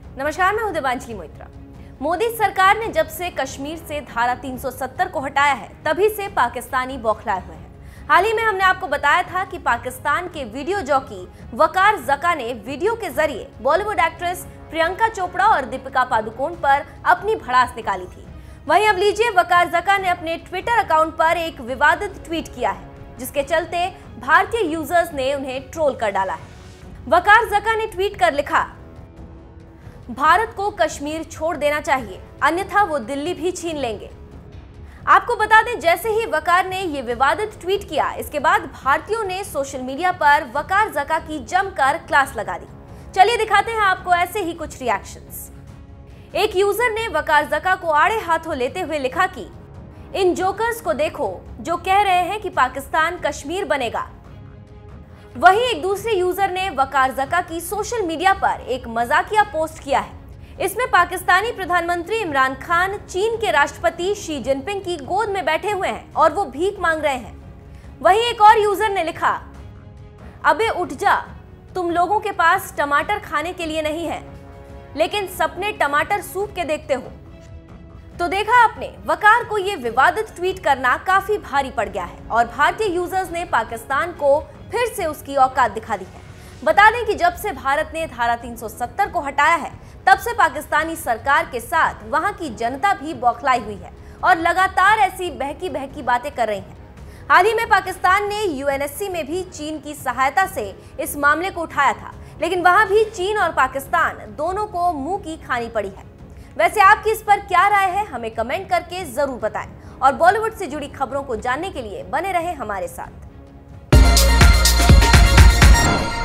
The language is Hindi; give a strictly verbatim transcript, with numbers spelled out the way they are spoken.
नमस्कार, मैं हूं देवांजलि मोइत्रा। मोदी सरकार ने जब से कश्मीर से धारा तीन सौ सत्तर को हटाया है, तभी से पाकिस्तानी बौखलाए हुए हैं। हाल ही में हमने आपको बताया था कि पाकिस्तान के वीडियो जॉकी वकार जका ने वीडियो के जरिए बॉलीवुड एक्ट्रेस प्रियंका चोपड़ा और दीपिका पादुकोण पर अपनी भड़ास निकाली थी। वहीं अब लीजिए, वकार जका ने अपने ट्विटर अकाउंट पर एक विवादित ट्वीट किया है, जिसके चलते भारतीय यूजर्स ने उन्हें ट्रोल कर डाला है। वकार जका ने ट्वीट कर लिखा, भारत को कश्मीर छोड़ देना चाहिए, अन्यथा वो दिल्ली भी छीन लेंगे। आपको बता दें, जैसे ही वकार ने ये विवादित ट्वीट किया, इसके बाद भारतीयों ने सोशल मीडिया पर वकार जका की जमकर क्लास लगा दी। चलिए दिखाते हैं आपको ऐसे ही कुछ रिएक्शंस। एक यूजर ने वकार जका को आड़े हाथों लेते हुए लिखा कि इन जोकर्स को देखो जो कह रहे हैं कि पाकिस्तान कश्मीर बनेगा। वहीं एक दूसरे यूजर ने वकार जका की सोशल मीडिया पर एक मजाकिया पोस्ट किया है। इसमें पाकिस्तानी प्रधानमंत्री इमरान खान चीन के राष्ट्रपति शी जिनपिंग की गोद में बैठे हुए हैं और वो भीख मांग रहे हैं। वहीं एक और यूजर ने लिखा, अबे उठ जा, तुम लोगों के पास टमाटर खाने के लिए नहीं है, लेकिन सपने टमाटर सूप के देखते हो। तो देखा आपने, वकार को ये विवादित ट्वीट करना काफी भारी पड़ गया है और भारतीय यूजर्स ने पाकिस्तान को फिर से उसकी औकात दिखा दी है। बता दें कि जब से भारत ने धारा तीन सौ सत्तर को हटाया है, तब से पाकिस्तानी सरकार के साथ वहां की जनता भी बौखलाई हुई है और लगातार ऐसी बहकी बहकी बातें कर रही है। हाल ही में पाकिस्तान ने यू एन एस सी में भी चीन की सहायता से इस मामले को उठाया था, लेकिन वहां भी चीन और पाकिस्तान दोनों को मुंह की खानी पड़ी है। वैसे आपकी इस पर क्या राय है, हमें कमेंट करके जरूर बताएं और बॉलीवुड से जुड़ी खबरों को जानने के लिए बने रहें हमारे साथ।